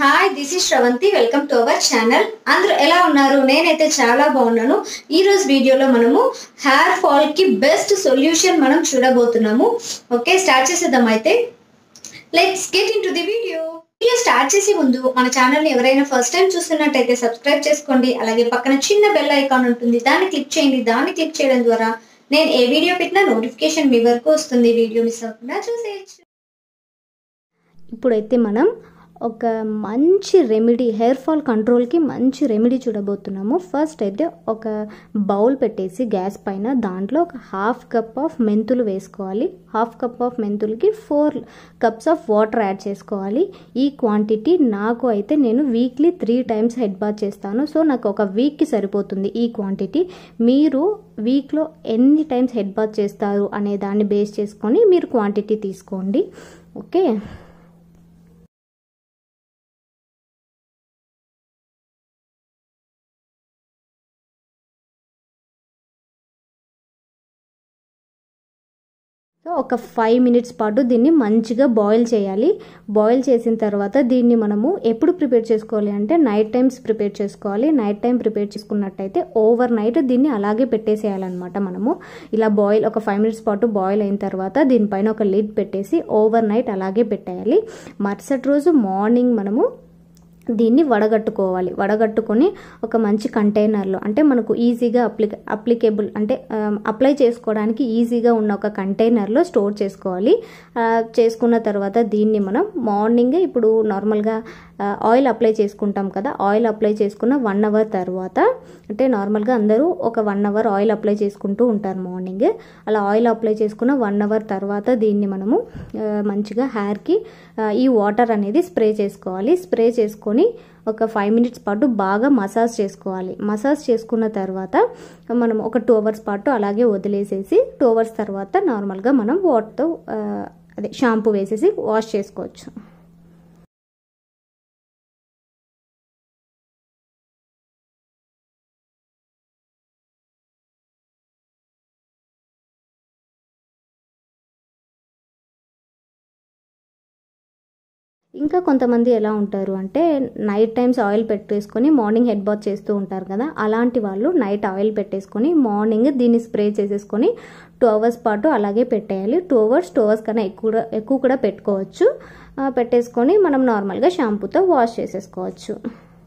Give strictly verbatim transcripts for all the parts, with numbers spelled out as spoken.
Hi this is Shravanthi welcome to our channel. అందరూ ఎలా ఉన్నారు? నేనైతే చాలా బాగున్నాను. ఈ రోజు వీడియోలో మనము హెయిర్ ఫాల్ కి బెస్ట్ సొల్యూషన్ మనం చూడబోతున్నాము. ఓకే, స్టార్ట్ చేసేద్దాం. అయితే let's get into the video. Video start చేసే ముందు మన ఛానల్ని ఎవరైనా ఫస్ట్ టైం చూస్తున్నట్టయితే సబ్స్క్రైబ్ చేసుకోండి. అలాగే పక్కన చిన్న బెల్ ఐకాన్ ఉంటుంది, దాన్ని క్లిక్ చేయండి. దాన్ని క్లిక్ చేయడం ద్వారా నేను ఏ వీడియో పెట్టినా నోటిఫికేషన్ మీ వరకు వస్తుంది. వీడియో మిస్ అవ్వకుండా చూసేయచ్చు. ఇప్పుడైతే మనం ఒక మంచి రెమెడీ, హెయిర్ ఫాల్ కంట్రోల్కి మంచి రెమెడీ చూడబోతున్నాము. ఫస్ట్ అయితే ఒక బౌల్ పెట్టేసి గ్యాస్ పైన దాంట్లో ఒక హాఫ్ కప్ ఆఫ్ మెంతులు వేసుకోవాలి. హాఫ్ కప్ ఆఫ్ మెంతులకి four cups of water add చేసుకోవాలి. ఈ క్వాంటిటీ నాకు అయితే నేను weekly three times head bath చేస్తాను. సో నాకు ఒక వీక్కి సరిపోతుంది ఈ క్వాంటిటీ. మీరు వీక్లో ఎన్ని టైమ్స్ హెడ్ బాత్ చేస్తారు అనే దాన్ని బేస్ చేసుకొని మీరు క్వాంటిటీ తీసుకోండి. ఓకే, సో ఒక ఫైవ్ మినిట్స్ పాటు దీన్ని మంచిగా బాయిల్ చేయాలి. బాయిల్ చేసిన తర్వాత దీన్ని మనము ఎప్పుడు ప్రిపేర్ చేసుకోవాలి అంటే నైట్ టైమ్స్ ప్రిపేర్ చేసుకోవాలి. నైట్ టైం ప్రిపేర్ చేసుకున్నట్టయితే ఓవర్ నైట్ దీన్ని అలాగే పెట్టేసేయాలన్నమాట. మనము ఇలా బాయిల్ ఒక ఫైవ్ మినిట్స్ పాటు బాయిల్ అయిన తర్వాత దీనిపైన ఒక లిడ్ పెట్టేసి ఓవర్ నైట్ అలాగే పెట్టేయాలి. మరుసటి రోజు మార్నింగ్ మనము దీన్ని వడగట్టుకోవాలి. వడగట్టుకొని ఒక మంచి కంటైనర్లో, అంటే మనకు ఈజీగా అప్లిక అప్లికేబుల్ అంటే అప్లై చేసుకోవడానికి ఈజీగా ఉన్న ఒక కంటైనర్లో స్టోర్ చేసుకోవాలి. చేసుకున్న తర్వాత దీన్ని మనం మార్నింగ్ ఇప్పుడు నార్మల్గా ఆయిల్ అప్లై చేసుకుంటాం కదా, ఆయిల్ అప్లై చేసుకున్న వన్ అవర్ తర్వాత, అంటే నార్మల్గా అందరూ ఒక వన్ అవర్ ఆయిల్ అప్లై చేసుకుంటూ ఉంటారు మార్నింగ్. అలా ఆయిల్ అప్లై చేసుకున్న వన్ అవర్ తర్వాత దీన్ని మనము మంచిగా హెయిర్కి ఈ వాటర్ అనేది స్ప్రే చేసుకోవాలి. స్ప్రే చేసుకొని ఒక ఫైవ్ మినిట్స్ పాటు బాగా మసాజ్ చేసుకోవాలి. మసాజ్ చేసుకున్న తర్వాత మనం ఒక టూ అవర్స్ పాటు అలాగే వదిలేసేసి టూ అవర్స్ తర్వాత నార్మల్గా మనం వాటర్తో అదే షాంపూ వేసేసి వాష్ చేసుకోవచ్చు. ఇంకా కొంతమంది ఎలా ఉంటారు అంటే నైట్ టైమ్స్ ఆయిల్ పెట్టేసుకొని మార్నింగ్ హెడ్ బాత్ చేస్తూ ఉంటారు కదా, అలాంటి వాళ్ళు నైట్ ఆయిల్ పెట్టేసుకొని మార్నింగ్ దీన్ని స్ప్రే చేసేసుకొని టూ అవర్స్ పాటు అలాగే పెట్టేయాలి. టూ అవర్స్ టూ అవర్స్ కన్నా ఎక్కువ ఎక్కువ కూడా పెట్టుకోవచ్చు. పెట్టేసుకొని మనం నార్మల్గా షాంపూతో వాష్ చేసేసుకోవచ్చు.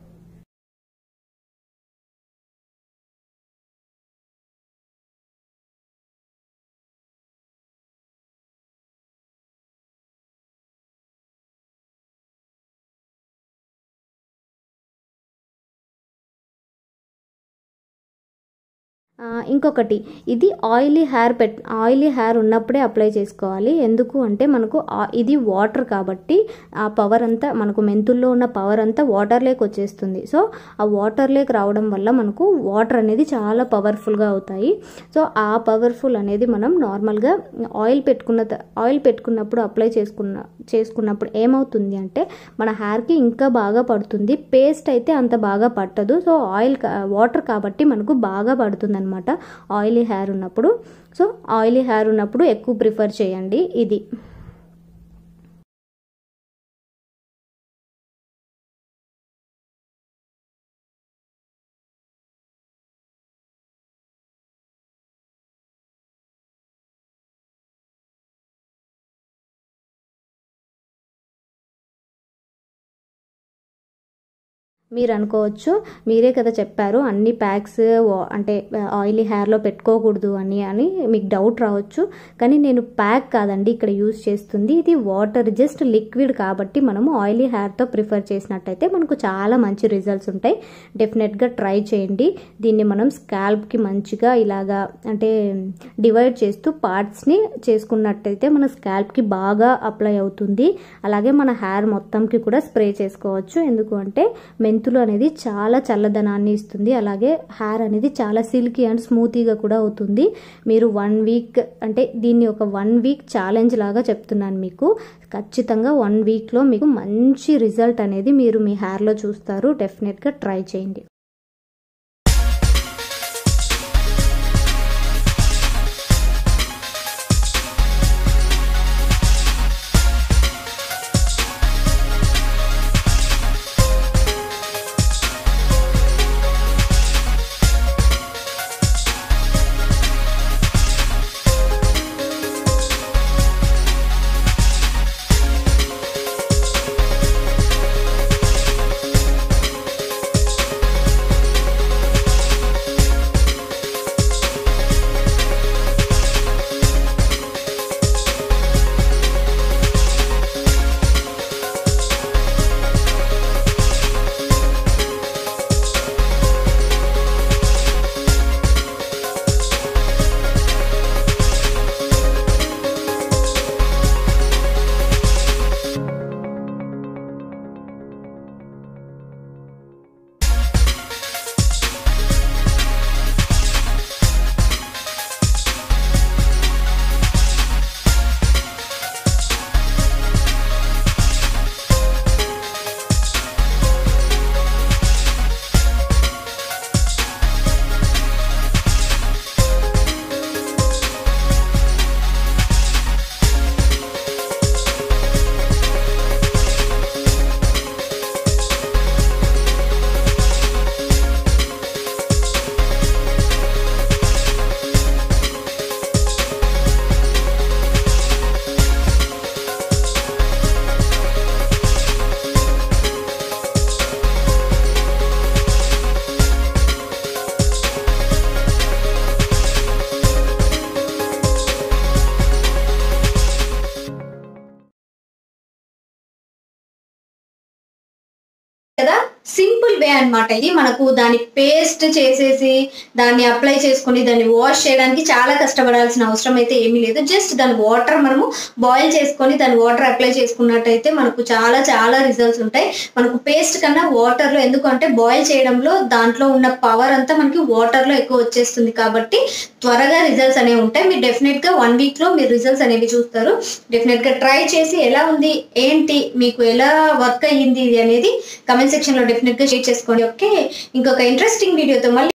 ఇంకొకటి, ఇది ఆయిలీ హెయిర్ పెట్ ఆయిలీ హెయిర్ ఉన్నప్పుడే అప్లై చేసుకోవాలి. ఎందుకు అంటే మనకు ఇది వాటర్ కాబట్టి ఆ పవర్ అంతా మనకు మెంతుల్లో ఉన్న పవర్ అంతా వాటర్ లేక్ వచ్చేస్తుంది. సో ఆ వాటర్ లేక్ రావడం వల్ల మనకు వాటర్ అనేది చాలా పవర్ఫుల్గా అవుతాయి. సో ఆ పవర్ఫుల్ అనేది మనం నార్మల్గా ఆయిల్ పెట్టుకున్న ఆయిల్ పెట్టుకున్నప్పుడు అప్లై చేసుకున్న చేసుకున్నప్పుడు ఏమవుతుంది అంటే మన హెయిర్కి ఇంకా బాగా పడుతుంది. పేస్ట్ అయితే అంత బాగా పట్టదు. సో ఆయిల్ వాటర్ కాబట్టి మనకు బాగా పడుతుంది అనమాట ఆయిలీ హెయిర్ ఉన్నప్పుడు. సో ఆయిలీ హెయిర్ ఉన్నప్పుడు ఎక్కువ ప్రిఫర్ చేయండి ఇది. మీరు అనుకోవచ్చు, మీరే కదా చెప్పారు అన్ని ప్యాక్స్ అంటే ఆయిలీ హెయిర్లో పెట్టుకోకూడదు అని అని మీకు డౌట్ రావచ్చు. కానీ నేను ప్యాక్ కాదండి ఇక్కడ యూజ్ చేస్తుంది, ఇది వాటర్, జస్ట్ లిక్విడ్ కాబట్టి మనము ఆయిలీ హెయిర్తో ప్రిఫర్ చేసినట్టయితే మనకు చాలా మంచి రిజల్ట్స్ ఉంటాయి. డెఫినెట్గా ట్రై చేయండి. దీన్ని మనం స్కాల్ప్కి మంచిగా ఇలాగా అంటే డివైడ్ చేస్తూ పార్ట్స్ని చేసుకున్నట్టయితే మన స్కాల్ప్కి బాగా అప్లై అవుతుంది. అలాగే మన హెయిర్ మొత్తంకి కూడా స్ప్రే చేసుకోవచ్చు. ఎందుకు అంటే మెంతులు అనేది చాలా చల్లదనాన్ని ఇస్తుంది. అలాగే హెయిర్ అనేది చాలా సిల్కీ అండ్ స్మూతీగా కూడా అవుతుంది. మీరు వన్ వీక్ అంటే దీన్ని ఒక వన్ వీక్ ఛాలెంజ్ లాగా చెప్తున్నాను మీకు. ఖచ్చితంగా వన్ వీక్లో మీకు మంచి రిజల్ట్ అనేది మీరు మీ హెయిర్లో చూస్తారు. డెఫినెట్గా ట్రై చేయండి. సింపుల్ వే అన్నమాట ఇది. మనకు దాన్ని పేస్ట్ చేసేసి దాన్ని అప్లై చేసుకొని దాన్ని వాష్ చేయడానికి చాలా కష్టపడాల్సిన అవసరం అయితే ఏమీ లేదు. జస్ట్ దాని వాటర్ మనము బాయిల్ చేసుకొని దాని వాటర్ అప్లై చేసుకున్నట్టయితే మనకు చాలా చాలా రిజల్ట్స్ ఉంటాయి. మనకు పేస్ట్ కన్నా వాటర్లో, ఎందుకంటే బాయిల్ చేయడంలో దాంట్లో ఉన్న పవర్ అంతా మనకి వాటర్లో ఎక్కువ వచ్చేస్తుంది కాబట్టి త్వరగా రిజల్ట్స్ అనేవి ఉంటాయి. మీరు డెఫినెట్గా వన్ వీక్లో మీరు రిజల్ట్స్ అనేవి చూస్తారు. డెఫినెట్గా ట్రై చేసి ఎలా ఉంది ఏంటి మీకు ఎలా వర్క్ అయ్యింది ఇది అనేది కమెంట్ సెక్షన్లో డెఫినెట్గా షేర్ చేసుకోండి. ఓకే, ఇంకొక ఇంట్రెస్టింగ్ వీడియోతో మళ్ళీ